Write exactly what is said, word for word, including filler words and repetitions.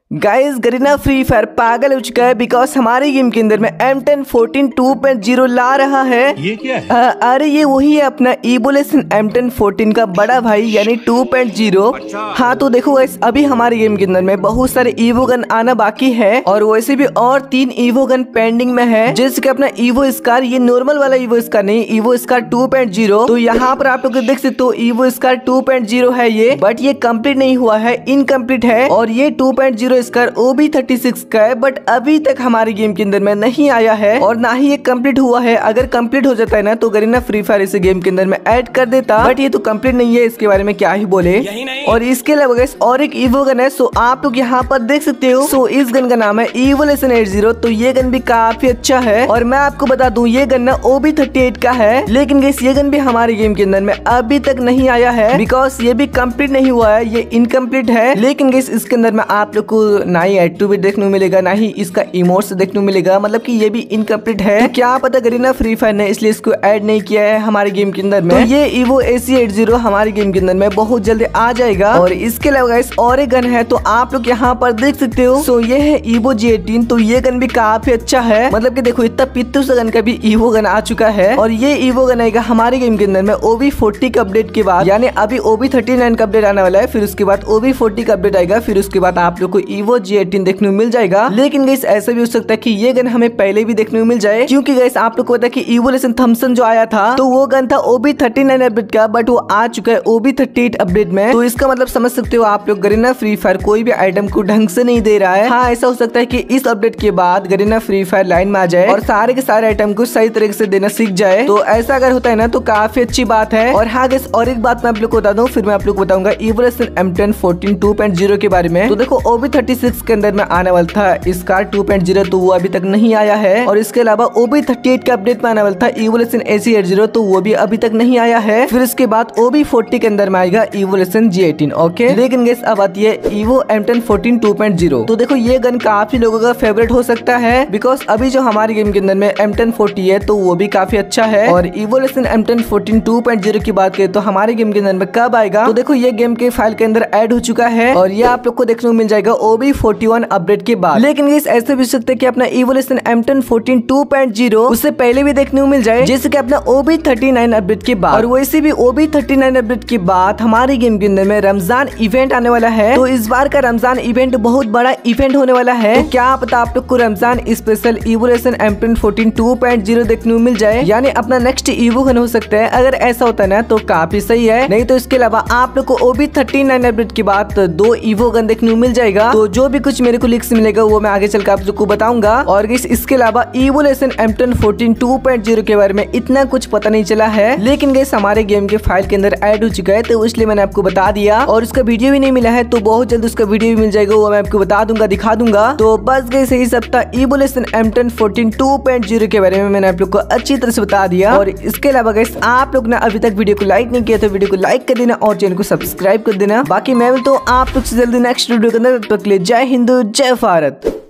Guys Garena free fire पागल हो चुका है बिकॉज हमारे गेम के अंदर में M ten fourteen two point zero ला रहा है। ये क्या है? आ, अरे ये वही है अपना इवोल्यूशन एम टेन फोर्टीन का बड़ा भाई यानी टू पॉइंट ज़ीरो। हाँ तो देखो गाइस अभी हमारे गेम के अंदर में बहुत सारे ईवो गन आना बाकी है और वैसे भी और तीन ईवो गन पेंडिंग में है, जैसे कि अपना ईवो स्कार, ये नॉर्मल वाला ईवो स्कार नहीं, Evo SCAR two point zero. तो यहाँ पर आप लोग देख सकते हो Evo SCAR two point zero है ये, बट ये कंप्लीट नहीं हुआ है, इनकम्प्लीट है। और ये two point zero SCAR O B thirty six का है, बट अभी तक हमारे गेम के अंदर में नहीं आया है और ना ही ये कंप्लीट हुआ है। अगर कंप्लीट हो जाता है ना तो गरीना फ्री फायर इसे गेम के अंदर में ऐड कर देता, बट ये तो कंप्लीट नहीं है, इसके बारे में क्या ही बोले। और इसके अलावा गाइस और एक ईवो गन है, सो आप लोग यहाँ पर देख सकते हो। सो इस गन का नाम है इवोल्यूशन एट ज़ीरो। तो ये गन भी काफी अच्छा है और मैं आपको बता दूं ये गन ना ओ बी थर्टी एट का है, लेकिन गाइस ये गन भी हमारे गेम के अंदर में अभी तक नहीं आया है बिकॉज ये भी कंप्लीट नहीं हुआ है, ये इनकम्प्लीट है। लेकिन गाइस इसके अंदर में आप लोग को ना ही एड टू बी देखने को मिलेगा, ना ही इसका इमोट्स देखने को मिलेगा, मतलब कि ये भी इनकम्प्लीट है। तो क्या पता गरीना फ्री फायर ने इसलिए इसको ऐड नहीं किया है हमारे गेम के अंदर में। तो ये Evo A C eight zero हमारे गेम के अंदर में बहुत जल्दी आ जाएगा। और इसके अलावा गाइस और एक गन है, तो आप लोग यहाँ पर देख सकते हो। सो ये है इवो जी एटीन। तो ये गन भी काफी अच्छा है, मतलब कि देखो इतना पित्तू सा गन का भी इवो गन आ चुका है। और ये इवो गन आएगा हमारे गेम के अंदर में ओ बी फोर्टी का अपडेट के बाद, यानी अभी ओ बी थर्टी नाइन का अपडेट आने वाला है, फिर उसके बाद ओ बी फोर्टी का अपडेट आएगा, फिर उसके बाद आप लोग को इवो जी एटीन देखने को मिल जाएगा। लेकिन गाइस ऐसा भी हो सकता है कि ये गन हमें पहले भी देखने को मिल जाए, क्योंकि गाइस आप लोग को पता है कि इवोल्यूशन थॉमसन जो आया था तो वो गन था O B thirty nine update का, बट वो आ चुका है O B thirty eight update में। तो इसका मतलब समझ सकते हो आप लोग गरीना फ्री फायर कोई भी आइटम को ढंग से नहीं दे रहा है। हाँ ऐसा हो सकता है कि इस अपडेट के बाद गरीना फ्री फायर लाइन में आ जाए और सारे के सारे आइटम को सही तरीके से देना सीख जाए। तो ऐसा अगर होता है ना तो काफी अच्छी बात है। और हाँ गाइस और एक बात मैं आप लोग को बता दूं, फिर मैं आप लोग को बताऊंगा evolution M ten fourteen two point zero के बारे में। तो देखो ओ बी थर्टी सिक्स के अंदर में आने वाला था स्कार टू पॉइंट ज़ीरो, तो वो अभी तक नहीं आया है। और इसके अलावा ओ बी थर्टी एट का अपडेट में आने वाला था evolution A C eight zero, तो वो भी अभी तक नहीं आया है। फिर इसके बाद ओ बी फोर्टी के अंदर में आएगा इवोल्यूशन जी एटीन। ओके लेकिन गाइस अब आती है Evo M ten fourteen two point zero. तो देखो ये गन काफी लोगों का फेवरेट हो सकता है बिकॉज अभी जो हमारे गेम के अंदर में एम टेन फोर्टी है तो वो भी काफी अच्छा है। और evolution M ten fourteen two point zero की बात करें तो हमारे गेम के अंदर में कब आएगा, तो देखो ये गेम के फाइल के अंदर ऐड हो चुका है और ये आप लोग को देखने को मिल जाएगा O B forty one update के बाद। लेकिन गाइस ऐसे भी सकते हैं कि अपना evolution M ten fourteen two point zero उससे पहले भी देखने को मिल जाए, जैसे कि अपना O B thirty nine update के बाद। और वैसे भी O B thirty nine update के बाद हमारे गेम के अंदर में रमजान इवेंट आने वाला है। तो इस बार का रमजान इवेंट बहुत बड़ा इवेंट होने वाला है। तो क्या पता आप लोग को Ramzan special evolution M ten fourteen two point zero देखने को मिल जाए, यानी अपना नेक्स्ट इवो गन हो सकता है। अगर ऐसा होता है ना तो काफी सही है, नहीं तो इसके अलावा आप लोग को O B thirty nine update के बाद दो इवो गन देखने को मिल जाएगा। तो जो भी कुछ मेरे को लिंक्स मिलेगा वो मैं आगे चलकर आप लोग को बताऊंगा। और इसके अलावा evolution M ten fourteen two point zero के बारे में इतना कुछ पता नहीं चला है, लेकिन गाइस हमारे गेम के फाइल के अंदर ऐड हो चुका है तो इसलिए मैंने आपको बता दिया। और उसका वीडियो भी नहीं मिला है तो बहुत जल्द उसका वीडियो भी मिल जाएगा, वो मैं आपको बता दूंगा, दिखा दूंगा। तो बस गाइस इस सप्ताह evolution M ten fourteen two point zero के बारे में मैंने आप लोग को अच्छी तरह से बता दिया। और इसके अलावा गाइस आप लोग ने अभी तक वीडियो को लाइक नहीं किया तो वीडियो को लाइक कर देना और चैनल को सब्सक्राइब कर देना। बाकी मैं तो आप लोग से जल्दी नेक्स्ट वीडियो के अंदर, जय हिंद जय भारत।